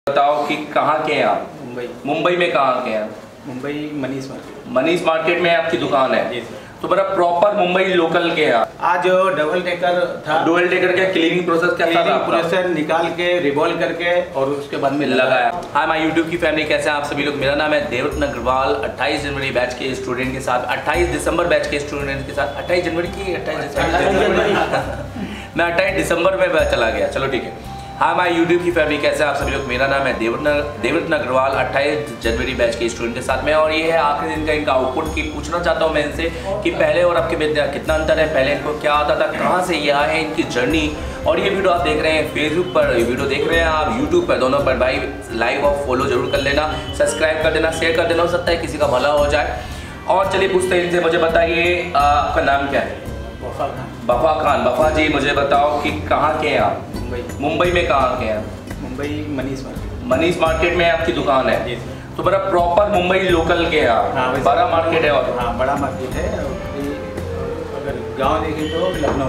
बताओ कि कहाँ के हैं आप? मुंबई। मुंबई में कहाँ के हैं? मुंबई मनीष मार्केट। मनीष मार्केट में आपकी दुकान है? जी सर। तो मेरा प्रॉपर मुंबई लोकल के हैं? आज डबल डेकर था। डुअल डेकर का क्लीनिंग प्रोसेस कैसा था? प्रोसेस निकाल के रिवॉल्व करके और उसके बाद में लगाया। हाय माय यूट्यूब की फैमिली, कैसे हैं आप सभी लोग? मेरा नाम है देवरत्न अग्रवाल। 28 जनवरी बैच के स्टूडेंट के साथ, 28 दिसंबर बैच के स्टूडेंट के साथ, 28 जनवरी की 28 मैं 28 दिसंबर में चला गया। चलो ठीक है। हाँ माय यूट्यूब की फैमिली, कैसे आप सभी लोग? मेरा नाम है देवरत्न अग्रवाल। 28 जनवरी बैच के स्टूडेंट के साथ में, और ये है आखिरी दिन का इनका आउटपुट की पूछना चाहता हूँ मैं इनसे कि पहले और आपके बीच कितना अंतर है, पहले इनको क्या आता था, कहाँ से ये आए हैं, इनकी जर्नी। और ये वीडियो आप देख रहे हैं फेसबुक पर, वीडियो देख रहे हैं आप यूट्यूब पर, दोनों पर भाई लाइक और फॉलो जरूर कर लेना, सब्सक्राइब कर देना, शेयर कर देना, हो सकता है किसी का भला हो जाए। और चलिए पूछते हैं इनसे, मुझे बताइए आपका नाम क्या है? बफा खान। बफा जी मुझे बताओ कि कहाँ के हैं आप? मुंबई में कहाँ के हैं? मुंबई मनीष मार्केट। मनीष मार्केट में आपकी दुकान है? जी सर। तो मेरा प्रॉपर मुंबई लोकल के हैं आप? हाँ, बड़ा मार्केट है? और हाँ बड़ा मार्केट है। अगर गांव देखें तो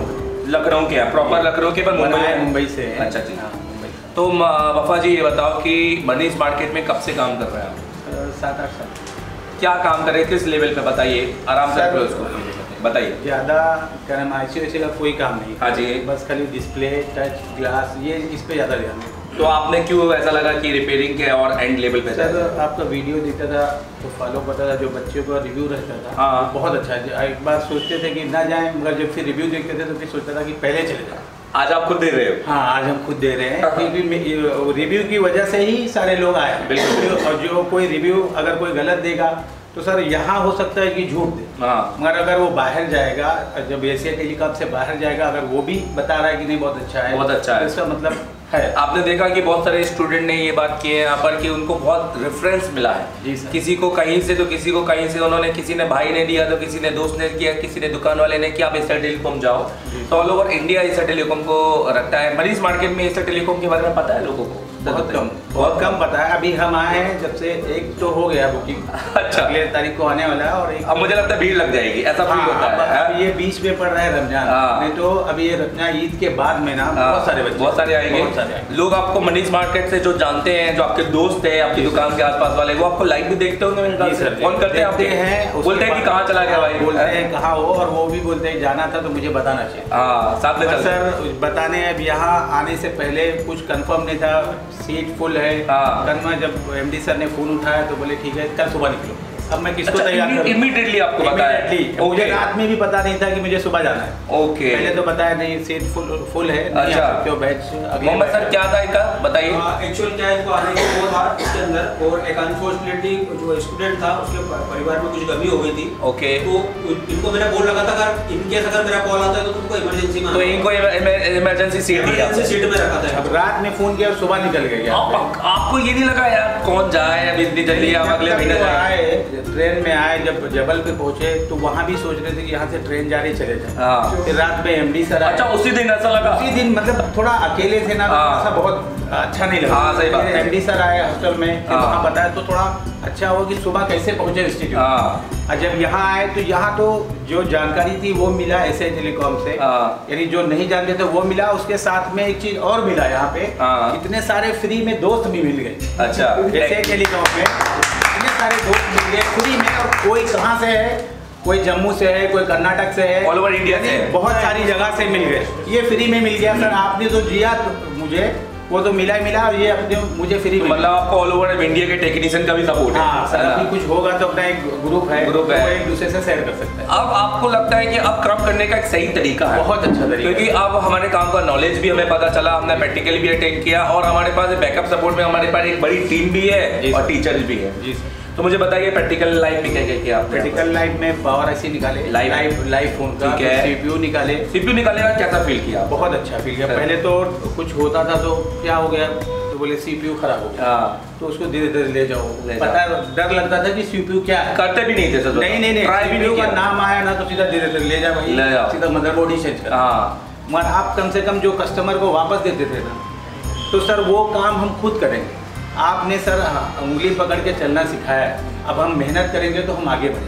लखनऊ के हैं? प्रॉपर लखनऊ के, पर मुंबई से है। अच्छा जी। हाँ मुंबई। तो बफा जी ये बताओ कि मनीष मार्केट में कब से काम कर रहे हैं आप? 7-8 साल। क्या काम कर रहे हैं, किस लेवल पे बताइए, आराम से उसको बताइए। ज़्यादा करम IC का कोई काम नहीं। हाँ जी। बस खाली डिस्प्ले, टच, ग्लास, ये इस पे ज़्यादा ध्यान है। तो आपने क्यों ऐसा लगा कि रिपेयरिंग के और एंड लेवल पे? सर आपका वीडियो देखता था तो फॉलो करता था, जो बच्चों का रिव्यू रहता था। हाँ। बहुत अच्छा है। एक बार सोचते थे कि ना जाएं, मगर जब फिर रिव्यू देखते थे तो फिर सोचता था कि पहले चले जाएं। आज आप खुद दे रहे हो? हाँ आज हम खुद दे रहे हैं, क्योंकि रिव्यू की वजह से ही सारे लोग आए। बिल्कुल। और जो कोई रिव्यू अगर कोई गलत देगा तो सर यहाँ हो सकता है कि झूठ दे। हाँ। मगर अगर वो बाहर जाएगा, जब एशिया टेलीकॉम से बाहर जाएगा, अगर वो भी बता रहा है कि नहीं बहुत अच्छा है, बहुत अच्छा है, तो इसका मतलब है। आपने देखा कि बहुत सारे स्टूडेंट ने ये बात की है यहाँ पर कि उनको बहुत रेफरेंस मिला है। जी सर। किसी को कहीं से तो किसी को कहीं से, उन्होंने, किसी ने भाई ने दिया तो किसी ने दोस्त ने किया, किसी ने दुकान वाले ने कि आप एशिया टेलीकॉम जाओ। तो all over India Asia telecom को रखता है। मनीष मार्केट में एशिया टेलीकॉम के बारे में पता है लोगों को? बहुत कम पता है। अभी हम आए हैं जब से, एक तो हो गया बुकिंग। अच्छा। अगले तारीख को आने वाला है, और एक अब मुझे लगता है भीड़ लग जाएगी, ऐसा फील होता है। अब ये बीच में पड़ रहा है रमजान। नहीं तो अभी ये रमजान ईद के बाद में ना बहुत सारे आएंगे लोग। आपको मनीष मार्केट से जो जानते हैं, जो आपके दोस्त हैं, आपकी दुकान के आसपास वाले, वो आपको लाइव भी देखते होंगे मेरे ख्याल से, फोन करते हैं, बोलते हैं कि कहाँ चला गया भाई, बोलते हैं कहाँ हो, और वो भी बोलते हैं जाना था तो मुझे बताना चाहिए। हाँ साथ में सर बताने, अब यहाँ आने से पहले कुछ कंफर्म नहीं था, सीट फुल है। हाँ। कल मैं जब MD सर ने फोन उठाया तो बोले ठीक है कल सुबह निकलो। अब मैं किसको तैयार करूं? इमीडिएटली आपको बताया? मुझे रात में भी पता नहीं था कि मुझे सुबह जाना है। ओके। पहले तो बताया नहीं, सीट फुल है। अच्छा। क्यों बैच मोहम्मद सर क्या था इनका, बताइए। एक्चुअल क्या है, इनको आने के वो था इसके अंदर, और एक अनफॉर्चुनेटली जो स्टूडेंट था उसके परिवार में कुछ कमी हो गई थी। ओके। तो इनको मैंने बोल रखा था अगर इनकेस अगर मेरा कॉल आता है तो तुमको इमरजेंसी में, तो इनको इमरजेंसी सीट में रखा था। अब रात में फोन किया, सुबह निकल गया। आपको ये नहीं लगा यार कौन जाए अभी इतनी जल्दी, आप अगले महीने आए, ट्रेन में आए, जब जबलपुर पहुंचे तो वहाँ भी सोच रहे थे कि यहाँ से ट्रेन जा रही चले जाए। हाँ। फिर रात में MD सर आए। अच्छा उसी दिन ऐसा लगा? उसी दिन, मतलब थोड़ा अकेले थे ना, ऐसा बहुत अच्छा नहीं लगा। हाँ, सही बात है। MD सर आए हॉस्टल में, फिर वहाँ बताया तो थोड़ा अच्छा हुआ कि सुबह कैसे पहुंचे इंस्टीट्यूट। और जब यहाँ आए तो यहाँ तो जो जानकारी थी वो मिला एशिया टेलीकॉम से, यानी जो नहीं जानते थे वो मिला। उसके साथ में एक चीज और मिला, यहाँ पे इतने सारे फ्री में दोस्त भी मिल गए। अच्छा। एशिया टेलीकॉम में इतने सारे दोस्त मिल गए फ्री में, और कोई कहाँ से है, कोई जम्मू से है, कोई कर्नाटक से है, ऑल ओवर इंडिया से, बहुत सारी जगह से मिल गए। ये फ्री में मिल गया सर। आपने जो दिया तो मुझे वो तो मिला ही मिला, और ये अपने मुझे फ्री में, मतलब आपको ऑल ओवर इंडिया के टेक्नीशियन का भी सपोर्ट है। हाँ सर, अभी कुछ होगा तो अपना एक ग्रुप है, ग्रुप है, एक दूसरे से शेयर कर सकते हैं। अब आपको लगता है कि अब काम करने का एक सही तरीका है? बहुत अच्छा तरीका, क्योंकि अब हमारे काम का नॉलेज भी हमें पता चला, हमने प्रैक्टिकली भी अटेंड किया, और हमारे पास बैकअप सपोर्ट में हमारे पास एक बड़ी टीम भी है और टीचर्स भी है। जी सर। तो मुझे बताइए प्रैक्टिकल लाइफ में क्या क्या किया आपने? प्रैक्टिकल लाइफ में पावर IC निकाले, लाइव फोन का, CPU निकाले। CPU निकाले का कैसा फील किया? बहुत अच्छा फील किया। पहले तो कुछ होता था तो क्या हो गया, तो बोले CPU खराब हो गया, तो उसको धीरे धीरे ले जाओ। पता डर लगता था कि CPU क्या है, करते भी नहीं थे सर। नहीं CPU का नाम आया ना तो सीधा धीरे धीरे ले जा भाई, सीधा मदरबोर्ड ही चेंज कर। मगर आप कम से कम जो कस्टमर को वापस देते थे ना, तो सर वो काम हम खुद करेंगे। आपने सर उंगली पकड़ के चलना सिखाया है, अब हम मेहनत करेंगे तो हम आगे बढ़ेंगे।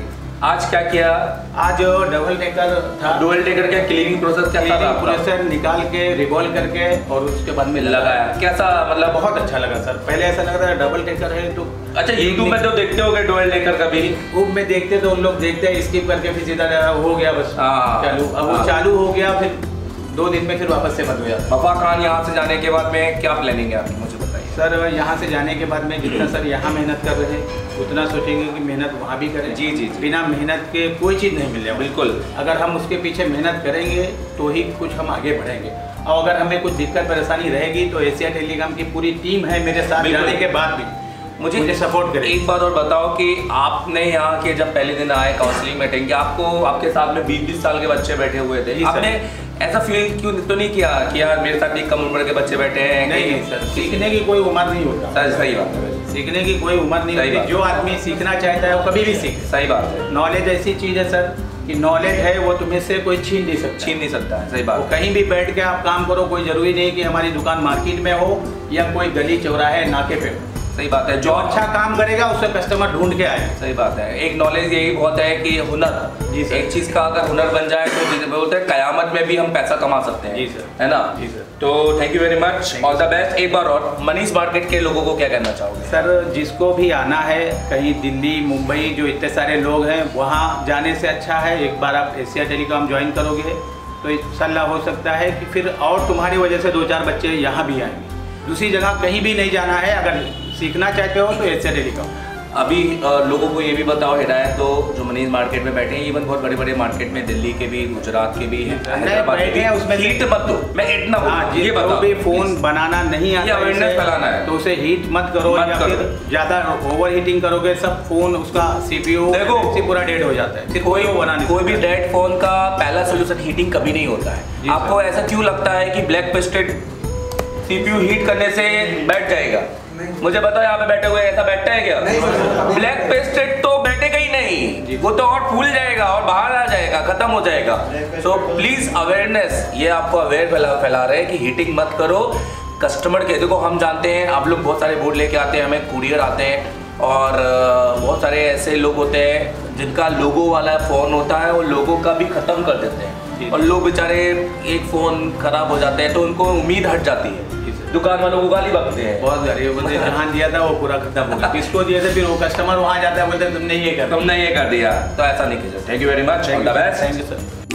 आज क्या किया? आज डबल टेकर था। डुअल टेकर क्या क्लीनिंग प्रोसेस कैसा था? प्रोसेस निकाल के रिवॉल्व करके और उसके बाद में लगाया। कैसा मतलब? बहुत अच्छा लगा सर। पहले ऐसा लग रहा है डबल टेकर है तो अच्छा यूट्यूब में तो देखते होगे डुअल टेकर का भी? यूट्यूब में देखते तो उन लोग देखते हैं स्किप करके फिर सीधा हो गया बस चालू। अब वो चालू हो गया फिर 2 दिन में फिर वापस से बंद हो जाता। वफा खान यहाँ से जाने के बाद में क्या प्लानिंग है आपकी, मुझे बताइए। सर यहाँ से जाने के बाद में जितना सर यहाँ मेहनत कर रहे हैं उतना सोचेंगे कि मेहनत वहाँ भी करें। जी जी। बिना मेहनत के कोई चीज़ नहीं मिलेगा। बिल्कुल। अगर हम उसके पीछे मेहनत करेंगे तो ही कुछ हम आगे बढ़ेंगे। और अगर हमें कुछ दिक्कत परेशानी रहेगी तो एशिया टेलीकॉम की पूरी टीम है मेरे साथ जाने के बाद भी मुझे सपोर्ट करें। एक बात और बताओ कि आपने यहाँ के जब पहले दिन आए काउंसलिंग मीटिंग के, आपको आपके साथ में 20-20 साल के बच्चे बैठे हुए थे, आपने ऐसा फील क्यों तो नहीं किया कि यार मेरे साथ भी कम उम्र के बच्चे बैठे हैं? नहीं सर, सीखने की कोई उम्र नहीं होता। सर सही बात है, सीखने की कोई उम्र नहीं होती। जो आदमी सीखना चाहता है वो कभी भी सीखे। सही बात है। नॉलेज ऐसी चीज़ है सर कि नॉलेज है वो तुम्हें से कोई छीन नहीं सकता है। सही बात। कहीं भी बैठ के आप काम करो, कोई जरूरी नहीं कि हमारी दुकान मार्केट में हो या कोई गली चौराहे नाके पे हो। सही बात है। जो अच्छा काम करेगा उससे कस्टमर ढूंढ के आए। सही बात है। एक नॉलेज यही बहुत है कि हुनर, एक चीज का अगर हुनर बन जाए तो बोलते हैं कयामत में भी हम पैसा कमा सकते हैं। जी सर। है ना? जी सर। तो thank you very much, all the best. एक बार और मनीष मार्केट के लोगों को क्या कहना चाहोगे? सर जिसको भी आना है कहीं दिल्ली मुंबई जो इतने सारे लोग हैं वहाँ जाने से अच्छा है एक बार आप एशिया टेलीकॉम ज्वाइन करोगे तो इंशाल्लाह हो सकता है कि फिर और तुम्हारी वजह से 2-4 बच्चे यहाँ भी आएंगे। दूसरी जगह कहीं भी नहीं जाना है। अगर सीखना चाहते हो तो एशिया टेलीकॉम। अभी लोगों को ये भी बताओ हिदायत तो जो मनीष मार्केट में बैठे हैं, इवन बहुत बड़े बड़े मार्केट में दिल्ली के भी, गुजरात के भी, हैदराबाद के भी, उसमें हीट मत दो। मैं इतना ये बताओ भी फोन बनाना नहीं आता, अवेयरनेस फैलाना है तो उसे हीट मत करो या फिर ज्यादा ओवर हीटिंग करोगे सब फोन उसका सीपीयू देखो पूरा डेड हो जाता है। फिर कोई भी डेड फोन का पहला सोल्यूशन हीटिंग कभी नहीं होता है। आपको ऐसा क्यों लगता है कि ब्लैक पेस्टेड सीपीयू हीट करने से बैठ जाएगा? मुझे बताओ यहाँ पे बैठे हुए ऐसा बैठता है क्या? ब्लैक पेस्टेड तो बैठेगा ही नहीं, वो तो और फूल जाएगा और बाहर आ जाएगा, खत्म हो जाएगा। सो प्लीज अवेयरनेस, ये आपको अवेयर फैला रहे हैं कि हीटिंग मत करो। कस्टमर के देखो हम जानते हैं आप लोग बहुत सारे बोर्ड लेके आते हैं, हमें कुरियर आते हैं और बहुत सारे ऐसे लोग होते हैं जिनका लोगो वाला फ़ोन होता है, वो लोगो का भी ख़त्म कर देते हैं और लोग बेचारे एक फ़ोन ख़राब हो जाते हैं तो उनको उम्मीद हट जाती है, दुकान वालों को गाली बकते हैं। बहुत गाली, मुझे जहाँ दिया था वो पूरा खत्म हो गया। किसको दिया था फिर वो कस्टमर वहाँ जाता है बोलते तुमने ये कर दिया, तो ऐसा नहीं कीजिए। Thank you very much, all the best. Thank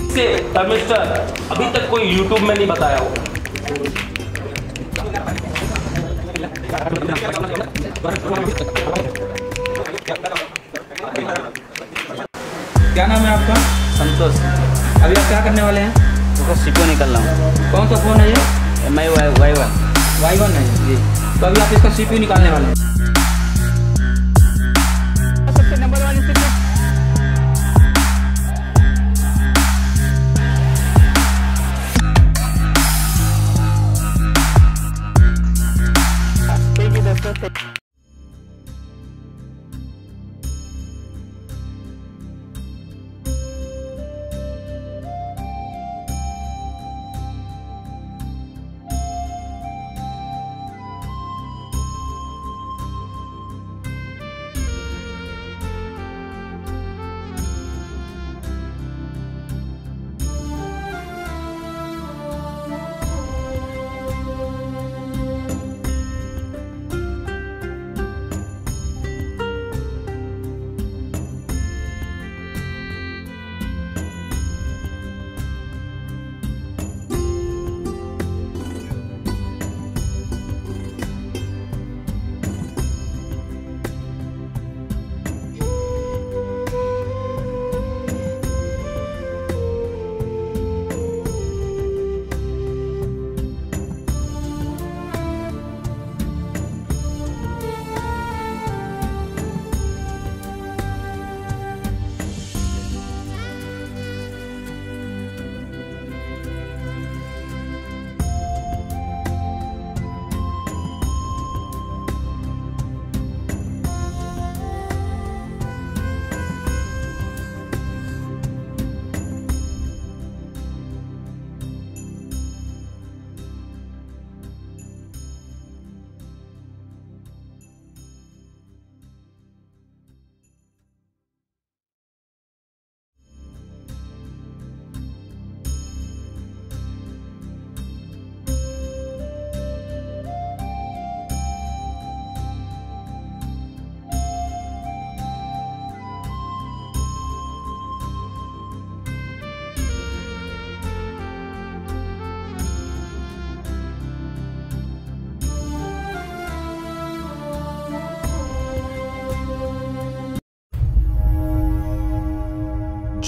you sir. Mister अभी तक कोई यूट्यूब में नहीं बताया हो। क्या नाम है आपका? संतोष। अभी आप क्या करने वाले हैं? तो सीपीयू निकल रहा हूँ। कौन सा फ़ोन है ये? MI Y1। Y1 है जी। तो अभी आप इसका सीपीयू निकालने वाले हैं। सबसे नंबर 1 स्थिति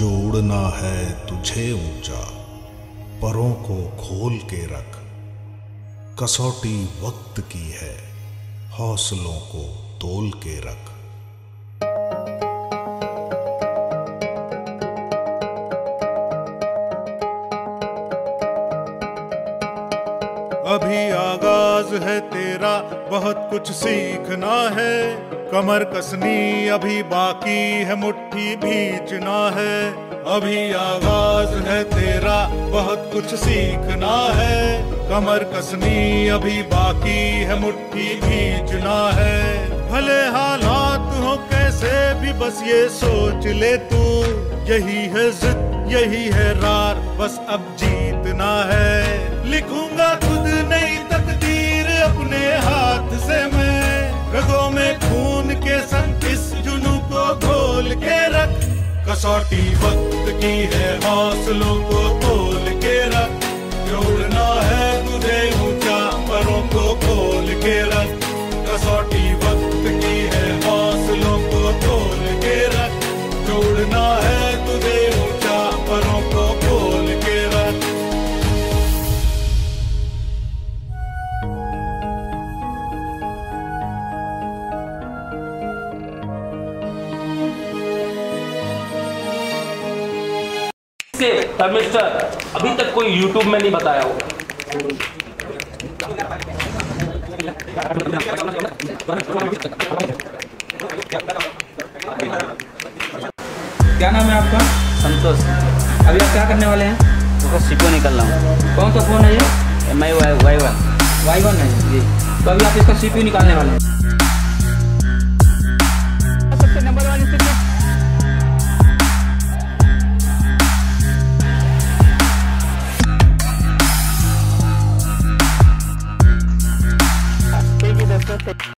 जो उड़ना है तुझे ऊंचा, परों को खोल के रख। कसौटी वक्त की है, हौसलों को तोल के रख। अभी आगाज है तेरा, बहुत कुछ सीखना है। कमर कसनी अभी बाकी है, मुट्ठी भींचना है। अभी आगाज है तेरा, बहुत कुछ सीखना है। कमर कसनी अभी बाकी है, मुट्ठी भींचना है। भले हालात हो कैसे भी, बस ये सोच ले तू, यही है जिद यही है रार, बस अब जीतना है। लिखूंगा खुद नई तकदीर अपने हाथ से मैं, रगों में खून के संग इस जुनून को घोल के रख। कसौटी वक्त की है, हौसलों को तोल के रख। जोड़ना है तुझे ऊंचा, परों को खोल के रख। कसौटी वक्त की है, हौसलों को तोल के रख। जोड़ना है तुझे ऊंचा, परों को खोल के रख। मिस्टर अभी तक कोई YouTube में नहीं बताया होगा। क्या नाम है आपका? संतोष। अभी आप क्या करने वाले हैं? तो सीपीयू निकल रहा हूँ। कौन सा फोन है ये? MI Y1। Y1 है जी। तो अभी आप इसका CPU निकालने वाले हैं।